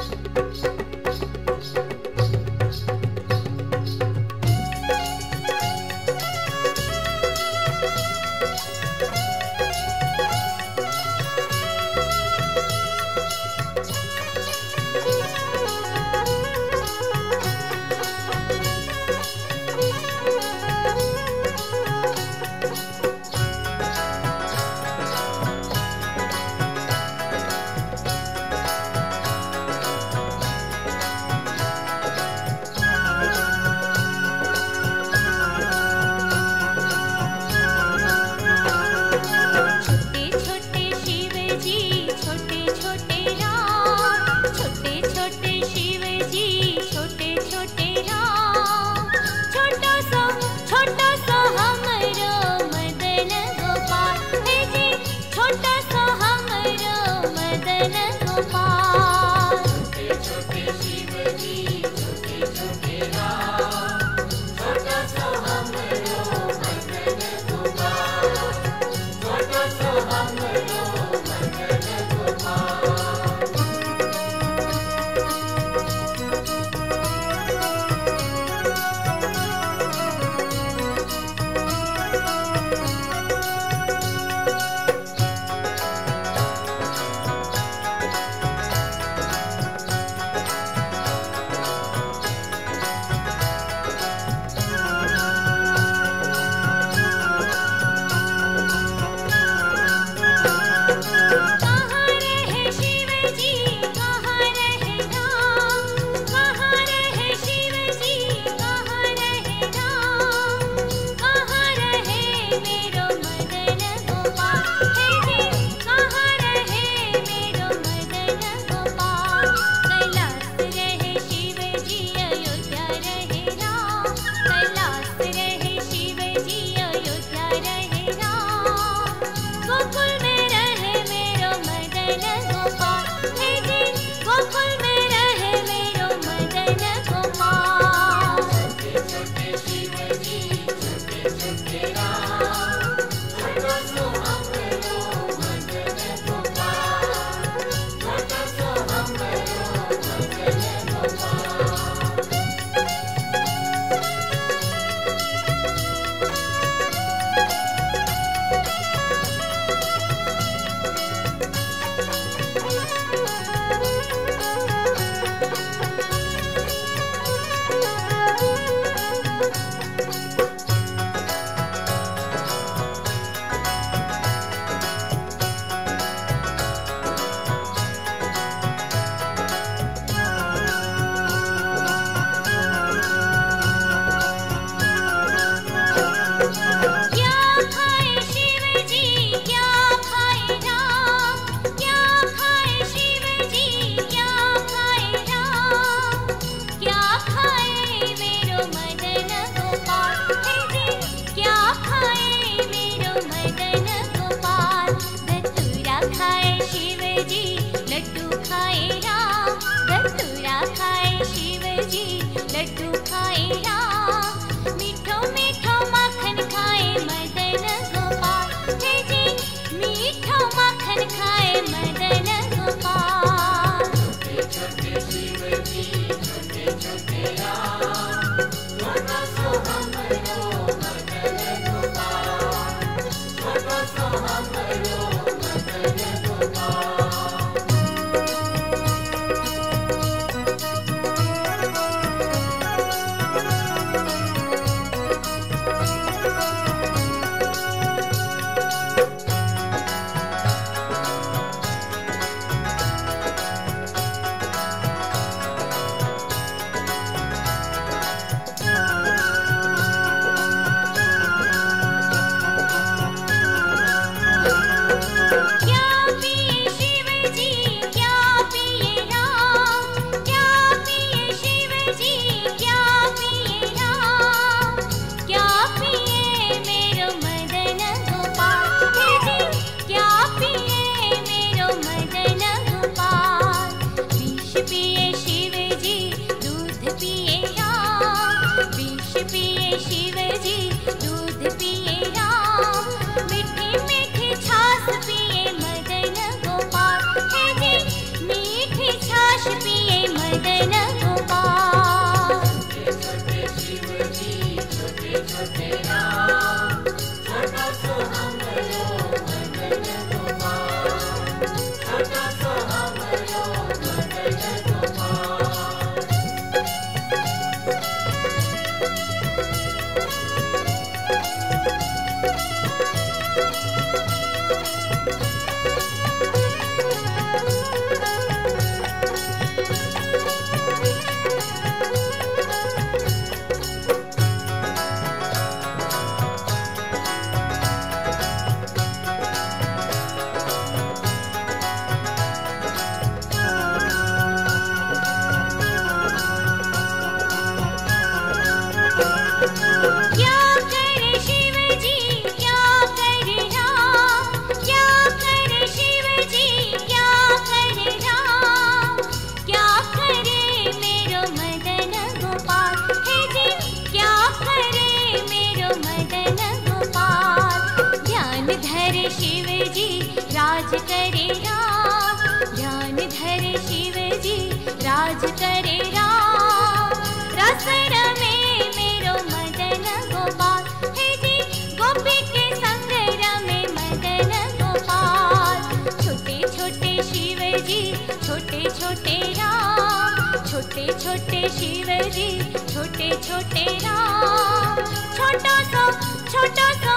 पिए मदन गोपाल। छोटे शिव जी छोटे छोटे राम, छोटा सो हमरो मदन गोपाल, छोटा सो हमरो मदन गोपाल। क्या करे शिव जी क्या करे राम, क्या करे शिव जी क्या करे राम, क्या करे मेरो मदन गोपाल। हे जी क्या करे मेरो मदन गोपाल। ध्यान धर शिव जी राज करे राम, ध्यान धर शिव जी राज करे राम। रस रमे मेरो मदन गोपाल। हे जी गोपी के संग रमे मदन गोपाल। छोटे छोटे शिव जी छोटे छोटे राम, छोटे छोटे शिव जी छोटे छोटे राम। छोटा सो